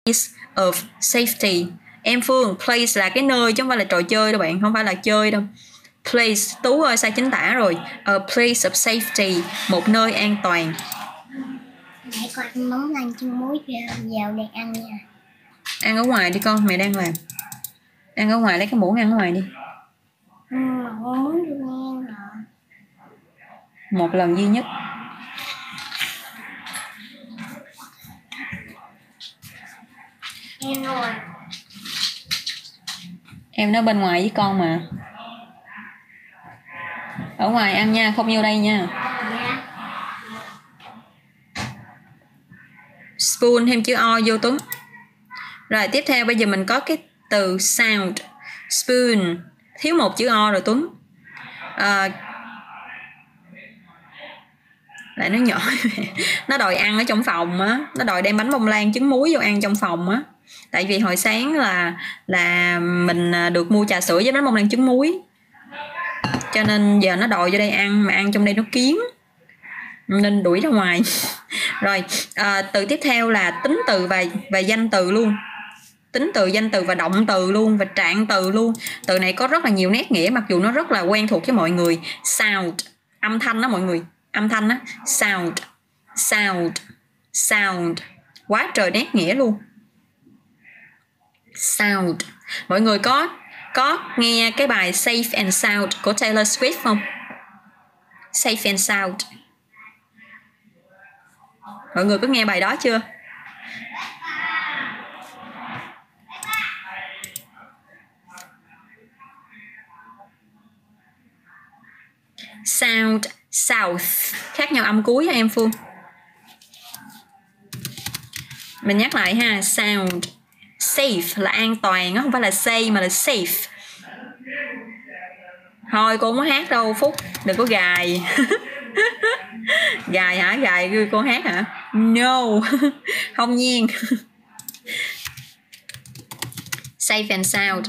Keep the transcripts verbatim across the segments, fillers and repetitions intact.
of safety. Em Phương, place là cái nơi chứ không phải là trò chơi đâu bạn, không phải là chơi đâu. Place, Tú ơi sai chính tả rồi. A place of safety, một nơi an toàn. Mẹ con món ăn trứng muối vào để ăn nha. Ăn ở ngoài đi con, mẹ đang làm. Ăn ở ngoài, lấy cái muỗng ăn ở ngoài đi. Ừ, con muốn được nghe hả? Một lần duy nhất. Em rồi. Em nó bên ngoài với con mà. Ở ngoài ăn nha, không vô đây nha. Dạ. Spoon thêm chữ O vô Tuấn. Rồi tiếp theo bây giờ mình có cái từ sound. Spoon, thiếu một chữ O rồi Tuấn. À, lại nó nhỏ. Nó đòi ăn ở trong phòng á, nó đòi đem bánh bông lan trứng muối vô ăn trong phòng á. Tại vì hồi sáng là là mình được mua trà sữa với bánh bông lan trứng muối, cho nên giờ nó đòi vô đây ăn, mà ăn trong đây nó kiến nên đuổi ra ngoài. Rồi à, từ tiếp theo là tính từ và và danh từ luôn. Tính từ, danh từ và động từ luôn, và trạng từ luôn. Từ này có rất là nhiều nét nghĩa, mặc dù nó rất là quen thuộc với mọi người. Sound, âm thanh đó mọi người, âm thanh đó. Sound, sound, sound, quá trời nét nghĩa luôn. Sound, mọi người có có nghe cái bài Safe and Sound của Taylor Swift không? Safe and Sound, mọi người có nghe bài đó chưa? Sound, south, khác nhau âm cuối ha em Phương. Mình nhắc lại ha, sound. Safe là an toàn, không phải là safe mà là safe. Thôi cô không có hát đâu Phúc, đừng có gài. Gài hả? Gài cô hát hả? No. Không nhiên. Safe and sound.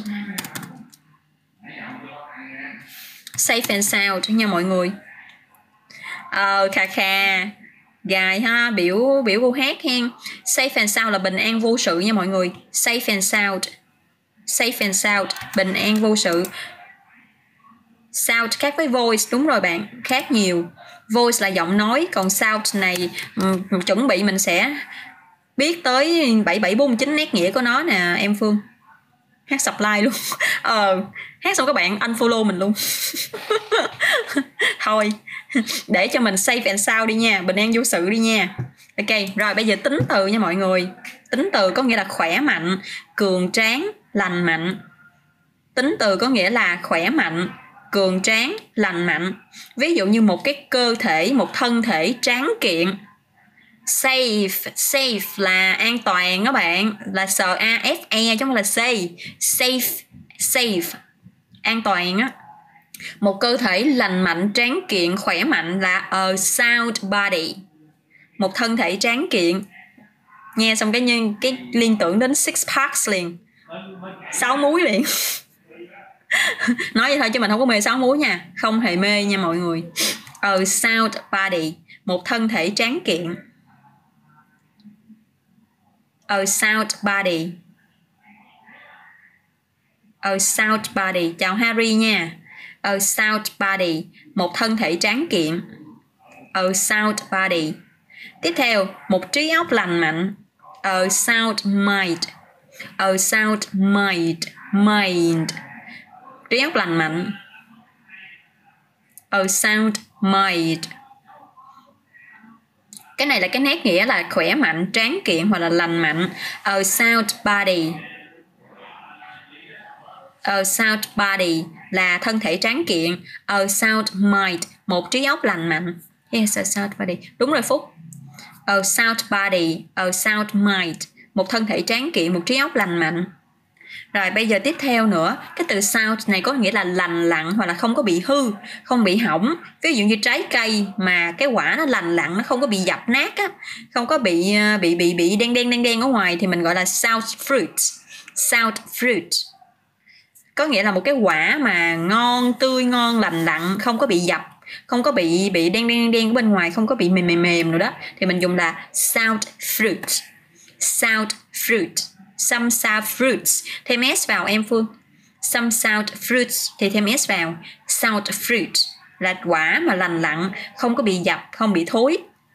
Safe and sound nha mọi người. Ờ khà khà. Gài ha, biểu biểu cô hát hen. Safe and sound là bình an vô sự nha mọi người. Safe and sound. Safe and sound, bình an vô sự. Sound khác với voice, đúng rồi bạn, khác nhiều. Voice là giọng nói, còn sound này um, chuẩn bị mình sẽ biết tới bảy bảy bốn chín nét nghĩa của nó nè em Phương. Hát supply luôn. Ờ, hát xong các bạn unfollow mình luôn. Thôi, để cho mình safe and sound đi nha, bình an vô sự đi nha. Ok, rồi bây giờ tính từ nha mọi người. Tính từ có nghĩa là khỏe mạnh, cường tráng, lành mạnh. Tính từ có nghĩa là khỏe mạnh, cường tráng, lành mạnh. Ví dụ như một cái cơ thể, một thân thể tráng kiện. Safe, safe là an toàn đó bạn, là S A F E chứ không là C. Safe, safe, an toàn á. Một cơ thể lành mạnh, tráng kiện, khỏe mạnh là a sound body, một thân thể tráng kiện. Nghe xong cái nhân cái liên tưởng đến six packs liền, sáu múi liền. Nói vậy thôi chứ mình không có mê sáu múi nha, không hề mê nha mọi người. A sound body, một thân thể tráng kiện. A sound body, a sound body. Chào Harry nha. A sound body, một thân thể tráng kiện. A sound body. Tiếp theo, một trí óc lành mạnh. A sound mind. A sound mind, mind, trí óc lành mạnh. A sound mind. Cái này là cái nét nghĩa là khỏe mạnh, tráng kiện hoặc là lành mạnh. A sound body. A sound body là thân thể tráng kiện. A sound mind, một trí óc lành mạnh. Yes, a sound body. Đúng rồi Phúc. A sound body, a sound mind, một thân thể tráng kiện, một trí óc lành mạnh. Rồi bây giờ tiếp theo nữa, cái từ sound này có nghĩa là lành lặn hoặc là không có bị hư, không bị hỏng. Ví dụ như trái cây mà cái quả nó lành lặn, nó không có bị dập nát á, không có bị bị bị bị đen đen đen đen ở ngoài thì mình gọi là sound fruit. Sound fruit có nghĩa là một cái quả mà ngon, tươi ngon, lành lặn, không có bị dập, không có bị bị đen đen đen ở bên ngoài, không có bị mềm mềm mềm nữa đó, thì mình dùng là sound fruit. Sound fruit. Some sound fruits. Thêm s vào em Phương. Some sound fruits thì thêm s vào. Sound fruit là quả mà lành lặn, không có bị dập, không bị thối.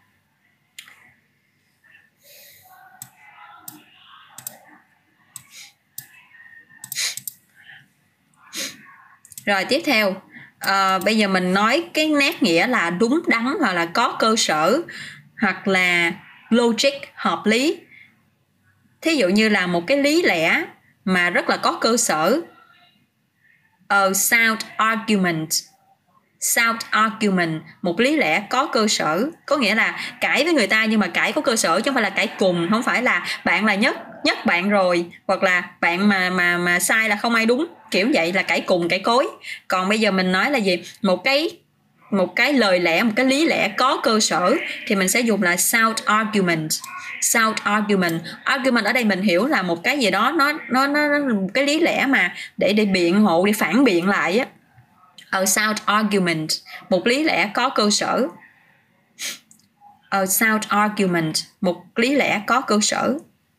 Rồi tiếp theo, à, bây giờ mình nói cái nét nghĩa là đúng đắn hoặc là có cơ sở hoặc là logic, hợp lý. Thí dụ như là một cái lý lẽ mà rất là có cơ sở. A sound argument. Sound argument, một lý lẽ có cơ sở. Có nghĩa là cãi với người ta nhưng mà cãi có cơ sở, chứ không phải là cãi cùng. Không phải là bạn là nhất, nhất bạn rồi, hoặc là bạn mà mà mà sai là không ai đúng. Kiểu vậy là cãi cùng, cãi cối. Còn bây giờ mình nói là gì? Một cái một cái lời lẽ, một cái lý lẽ có cơ sở thì mình sẽ dùng là sound argument. Sound argument. Argument ở đây mình hiểu là một cái gì đó nó nó nó, nó một cái lý lẽ mà để để biện hộ, để phản biện lại á. A sound argument, một lý lẽ có cơ sở. A sound argument, một lý lẽ có cơ sở.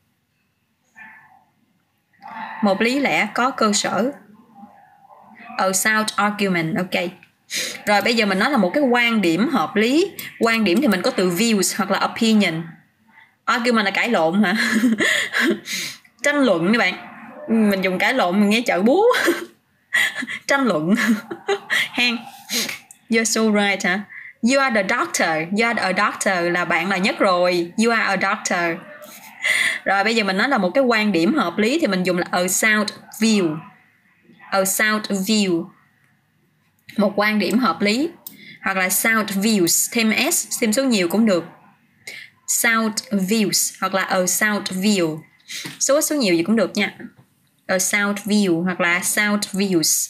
Một lý lẽ có cơ sở. A sound argument, ok. Rồi bây giờ mình nói là một cái quan điểm hợp lý. Quan điểm thì mình có từ views hoặc là opinion. Argument là cãi lộn hả? Tranh luận các bạn. Mình dùng cãi lộn mình nghe chợ búa. Tranh luận. Hen. You're so right hả? You are the doctor. You are a doctor là bạn là nhất rồi. You are a doctor. Rồi bây giờ mình nói là một cái quan điểm hợp lý thì mình dùng là a sound view. A sound view, một quan điểm hợp lý. Hoặc là sound views, thêm s, thêm số nhiều cũng được. Sound views hoặc là a sound view, số số nhiều gì cũng được nha. A sound view hoặc là sound views.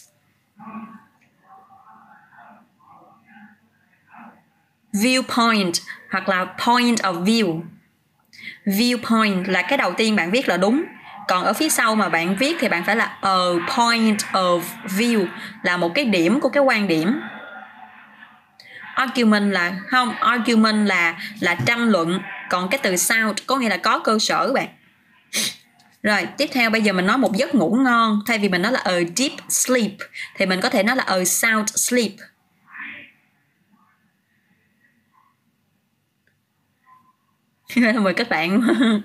Viewpoint hoặc là point of view. Viewpoint là cái đầu tiên bạn viết là đúng. Còn ở phía sau mà bạn viết thì bạn phải là a point of view, là một cái điểm của cái quan điểm. Argument là không, argument là là tranh luận, còn cái từ sound có nghĩa là có cơ sở bạn. Rồi, tiếp theo bây giờ mình nói một giấc ngủ ngon, thay vì mình nói là a deep sleep thì mình có thể nói là a sound sleep. Mời các bạn.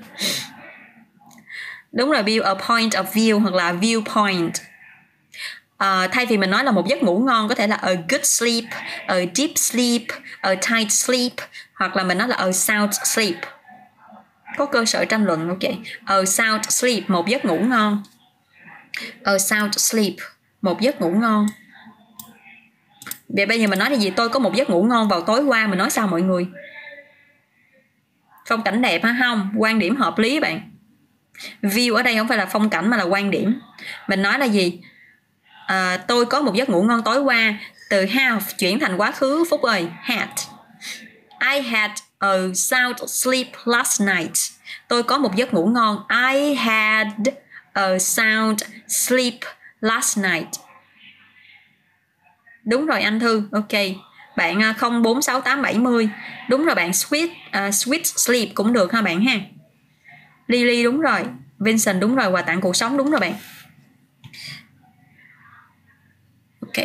Đúng rồi, view, a point of view hoặc là viewpoint. Uh, thay vì mình nói là một giấc ngủ ngon có thể là a good sleep, a deep sleep, a tight sleep, hoặc là mình nói là a sound sleep. Có cơ sở tranh luận, ok. A sound sleep, một giấc ngủ ngon. A sound sleep, một giấc ngủ ngon. Vậy bây giờ mình nói là gì? Tôi có một giấc ngủ ngon vào tối qua, mình nói sao mọi người? Phong cảnh đẹp hả? Không, quan điểm hợp lý bạn. View ở đây không phải là phong cảnh mà là quan điểm. Mình nói là gì? À, tôi có một giấc ngủ ngon tối qua. Từ have chuyển thành quá khứ Phúc ơi. Had. I had a sound sleep last night. Tôi có một giấc ngủ ngon. I had a sound sleep last night. Đúng rồi anh Thư. Ok. Bạn không bốn sáu tám bảy mươi. Đúng rồi bạn. Sweet, uh, sweet sleep cũng được ha bạn ha. Lily đúng rồi. Vincent đúng rồi. Quà tặng cuộc sống đúng rồi bạn. Ok.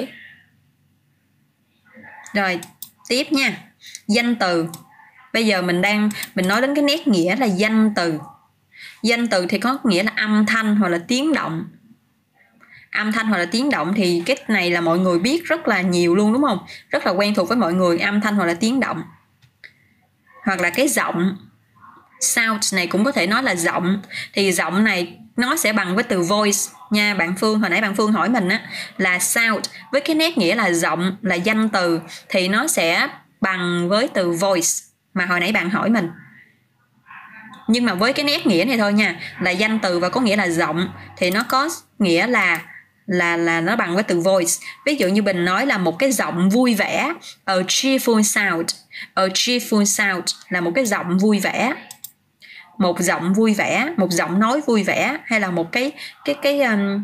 Rồi tiếp nha. Danh từ. Bây giờ mình đang mình nói đến cái nét nghĩa là danh từ. Danh từ thì có nghĩa là âm thanh hoặc là tiếng động. Âm thanh hoặc là tiếng động thì cái này là mọi người biết rất là nhiều luôn đúng không? Rất là quen thuộc với mọi người, âm thanh hoặc là tiếng động. Hoặc là cái giọng. Sound này cũng có thể nói là giọng. Thì giọng này nó sẽ bằng với từ voice nha bạn Phương. Hồi nãy bạn Phương hỏi mình á là sound với cái nét nghĩa là giọng, là danh từ thì nó sẽ bằng với từ voice mà hồi nãy bạn hỏi mình. Nhưng mà với cái nét nghĩa này thôi nha, là danh từ và có nghĩa là giọng thì nó có nghĩa là là là nó bằng với từ voice. Ví dụ như mình nói là một cái giọng vui vẻ, a cheerful sound. A cheerful sound là một cái giọng vui vẻ. Một giọng vui vẻ, một giọng nói vui vẻ, hay là một cái cái cái um,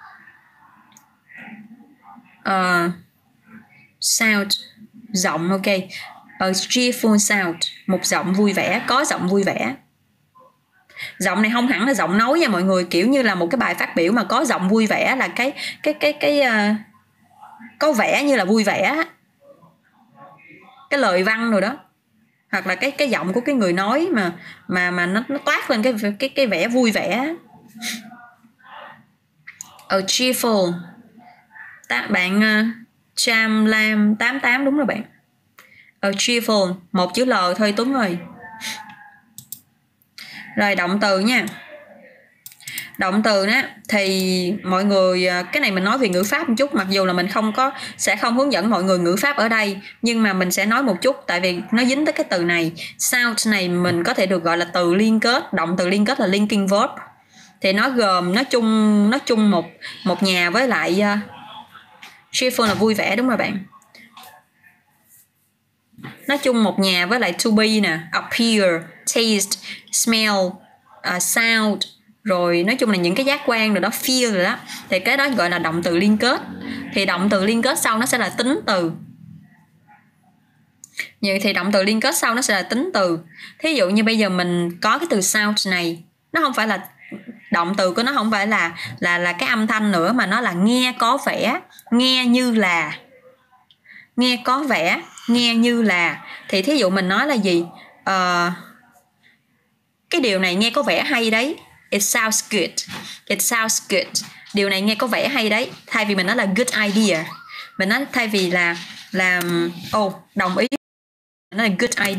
uh, sound giọng, ok. A cheerful sound, một giọng vui vẻ, có giọng vui vẻ. Giọng này không hẳn là giọng nói nha mọi người, kiểu như là một cái bài phát biểu mà có giọng vui vẻ là cái cái cái cái uh, có vẻ như là vui vẻ, cái lời văn rồi đó, hoặc là cái cái giọng của cái người nói mà mà mà nó nó toát lên cái cái cái vẻ vui vẻ. A cheerful. Ta, bạn uh, Cham Lam tám tám đúng rồi bạn. A cheerful, một chữ L thôi Tuấn ơi. Rồi động từ nha. Động từ đó thì mọi người, cái này mình nói về ngữ pháp một chút, mặc dù là mình không có sẽ không hướng dẫn mọi người ngữ pháp ở đây, nhưng mà mình sẽ nói một chút tại vì nó dính tới cái từ này. Sound này mình có thể được gọi là từ liên kết, động từ liên kết là linking verb. Thì nó gồm nó chung nó chung một một nhà với lại uh, cheerful là vui vẻ đúng rồi bạn. Nó chung một nhà với lại to be nè, appear, taste, smell, uh, sound, rồi nói chung là những cái giác quan rồi đó, feel rồi đó, thì cái đó gọi là động từ liên kết. Thì động từ liên kết sau nó sẽ là tính từ. Vậy thì động từ liên kết sau nó sẽ là tính từ. Thí dụ như bây giờ mình có cái từ sound này, nó không phải là động từ của nó không phải là là là cái âm thanh nữa, mà nó là nghe có vẻ, nghe như là, nghe có vẻ, nghe như là. Thì thí dụ mình nói là gì? Uh, cái điều này nghe có vẻ hay đấy. It sounds good. It sounds good. Điều này nghe có vẻ hay đấy. Thay vì mình nói là good idea, mình nói thay vì là làm oh đồng ý, nó là good idea.